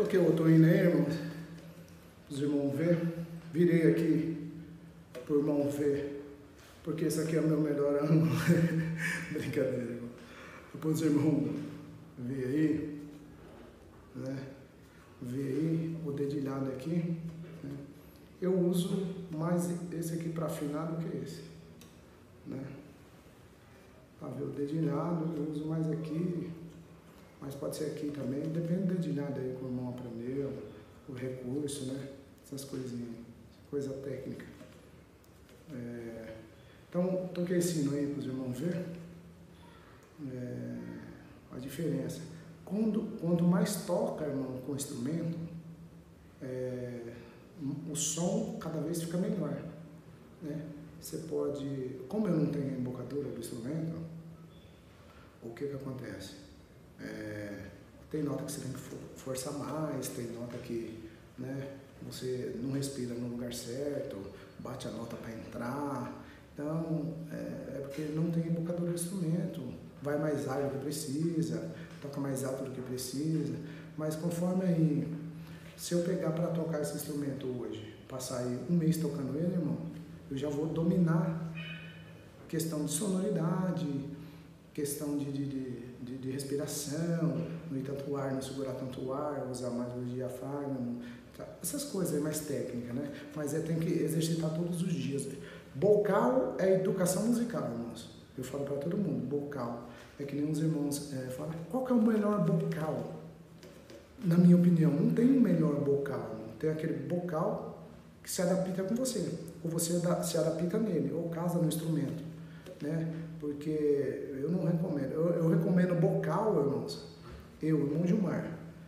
que eu tô indo aí, irmãos? Os irmãos ver. Virei aqui pro irmão ver. Porque esse aqui é o meu melhor ângulo. Brincadeira, irmão. Depois os irmãos ver aí, né? Ver aí o dedilhado aqui. Né? Eu uso mais esse aqui para afinar do que esse, né? Para ver o dedilhado, eu uso mais aqui, mas pode ser aqui também, depende do dedilhado aí que o irmão aprendeu, o recurso, né? Essas coisinhas, coisa técnica. Então, toquei esse sino aí para os irmãos ver a diferença. Quanto mais toca, irmão, com o instrumento, o som cada vez fica melhor, né? Você pode, como eu não tenho a embocadura do instrumento, o que acontece? Tem nota que você tem que forçar mais, tem nota que, né, você não respira no lugar certo, bate a nota para entrar. Então, é porque não tem embocadura do instrumento, vai mais alto do que precisa, toca mais alto do que precisa, mas conforme aí, se eu pegar para tocar esse instrumento hoje, passar aí um mês tocando ele, irmão, eu já vou dominar questão de sonoridade, questão de respiração, não ir tanto ar, não segurar tanto ar, usar mais o diafragma, essas coisas aí mais técnicas, né? Mas tem que exercitar todos os dias. Bocal é educação musical, irmãos. Eu falo para todo mundo, bocal. É que nem os irmãos falam, qual que é o melhor bocal? Na minha opinião, não tem um melhor bocal. Tem aquele bocal que se adapta com você, ou você se adapta nele, ou casa no instrumento, né? Porque eu não recomendo. Eu recomendo bocal, irmãos, irmão Gilmar,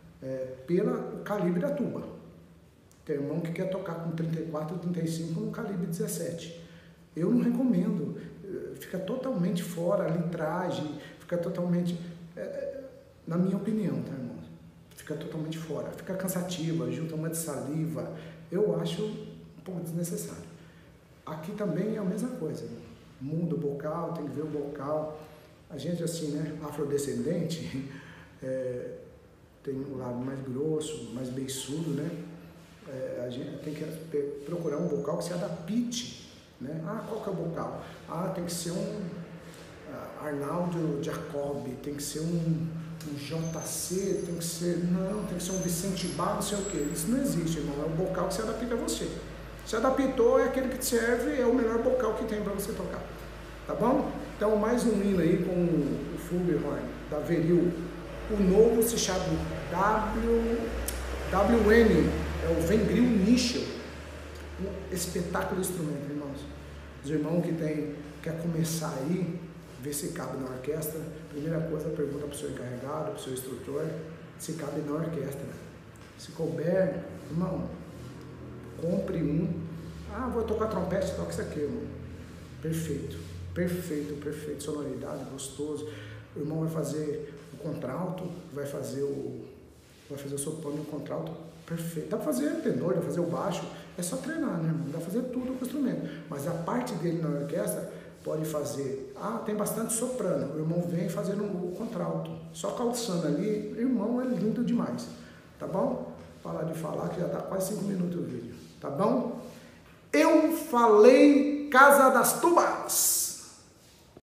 pelo calibre da tuba. Tem irmão que quer tocar com 34, 35 no calibre 17. Eu não recomendo. Fica totalmente fora a litragem, fica totalmente, na minha opinião, tá, irmão? Fica totalmente fora, fica cansativa, junta uma de saliva. Eu acho um pouco desnecessário. Aqui também é a mesma coisa. Muda o bocal, tem que ver o bocal. A gente, assim, né, afrodescendente, tem um lado mais grosso, mais beiçudo, né? A gente tem que procurar um bocal que se adapte, né? Qual que é o bocal? Tem que ser um Arnaldo Jacob, tem que ser um JC, tem que ser um Vicente Bar, não sei o que. Isso não existe, irmão. É o bocal que se adapta a você. Se adaptou, é aquele que te serve, é o melhor bocal que tem para você tocar. Tá bom? Então, mais um hino aí com o Flugelhorn, da Veril. O novo se chama WN, é o Vengril Nischel. Um espetáculo de instrumento, irmãos. Os irmãos que quer começar aí, ver se cabe na orquestra. Primeira coisa, pergunta para o seu encarregado, para o seu instrutor, se cabe na orquestra. Se couber, irmão, compre um. Vou tocar trompete, toca isso aqui, irmão. Perfeito, perfeito, perfeito. Sonoridade, gostoso. O irmão vai fazer o contralto, vai fazer o soprano e o contralto. Perfeito. Dá para fazer tenor, dá para fazer o baixo. É só treinar, né, irmão? Dá para fazer tudo com o instrumento. Mas a parte dele na orquestra pode fazer. Tem bastante soprano. O irmão vem fazendo o contralto. Só calçando ali, irmão, é lindo demais. Tá bom? Parar de falar que já tá quase 5 minutos o vídeo. Tá bom? Eu falei Casa das Tubas.